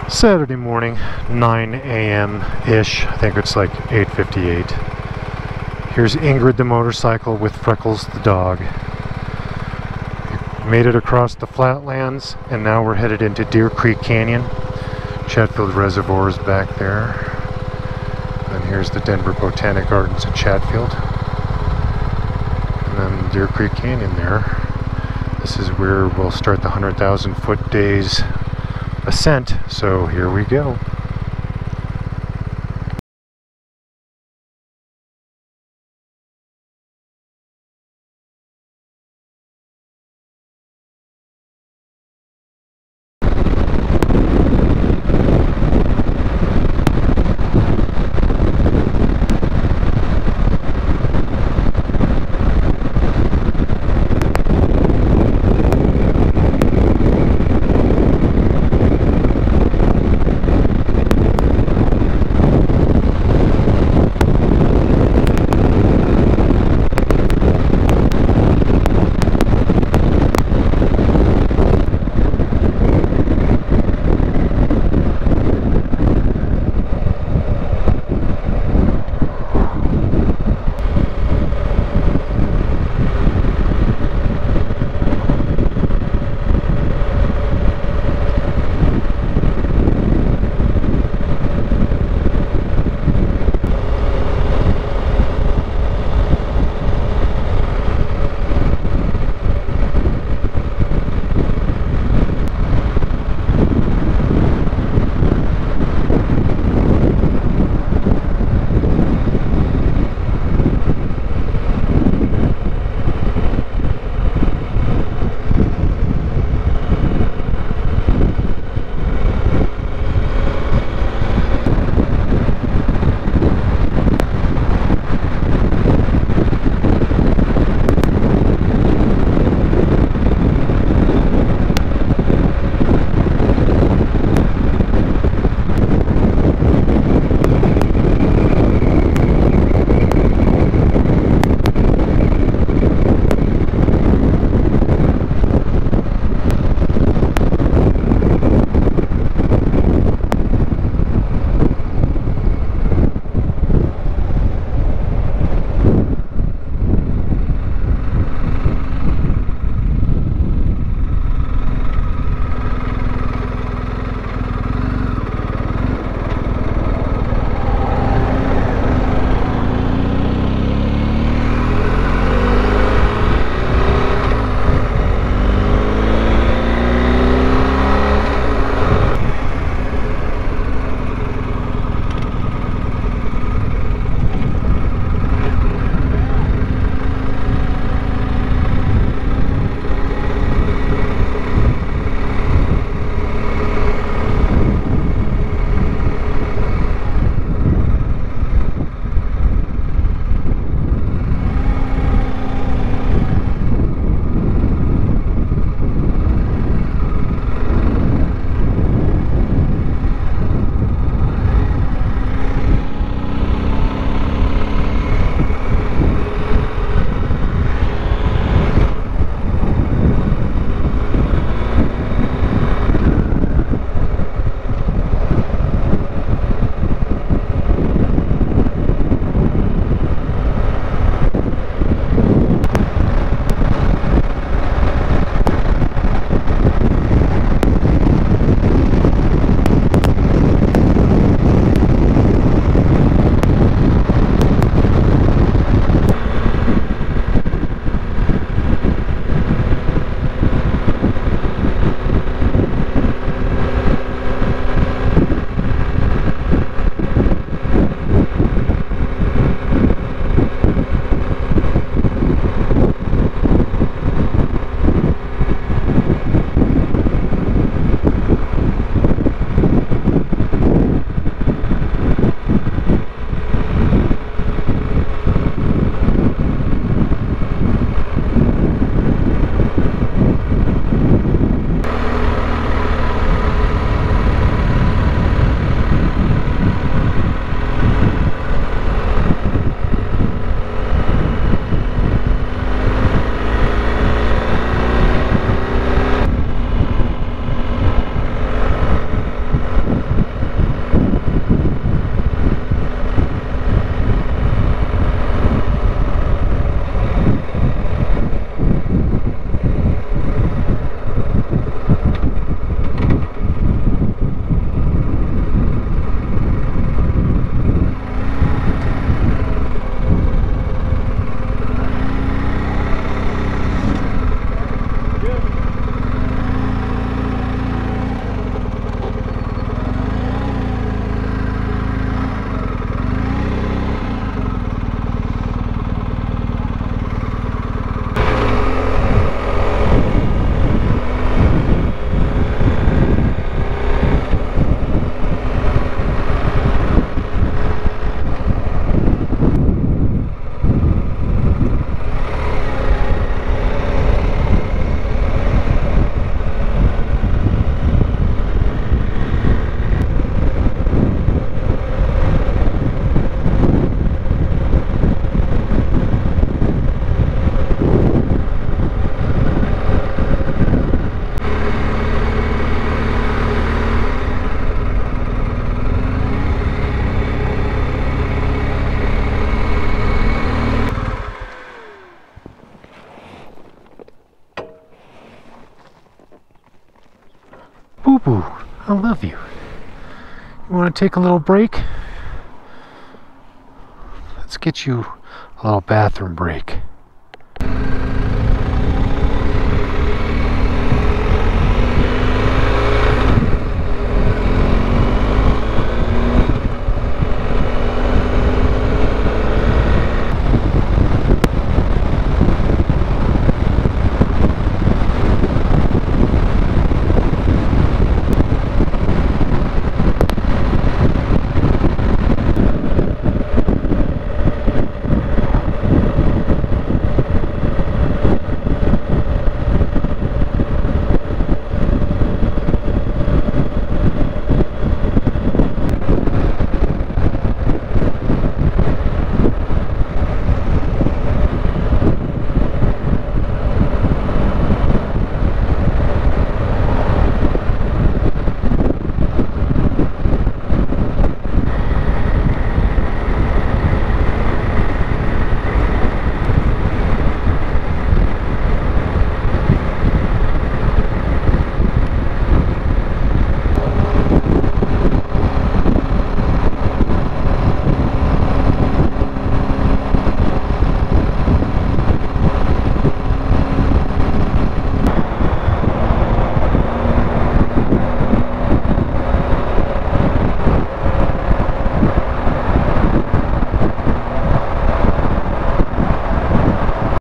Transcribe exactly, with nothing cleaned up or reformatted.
Saturday morning, nine A M ish. I think it's like eight fifty-eight. Here's Ingrid the motorcycle with Freckles the dog. Made it across the flatlands, and now we're headed into Deer Creek Canyon. Chatfield Reservoir is back there. And here's the Denver Botanic Gardens at Chatfield. And then Deer Creek Canyon there. This is where we'll start the one hundred thousand foot days ascent, so here we go. boo-boo. I love you. You want to take a little break? Let's get you a little bathroom break.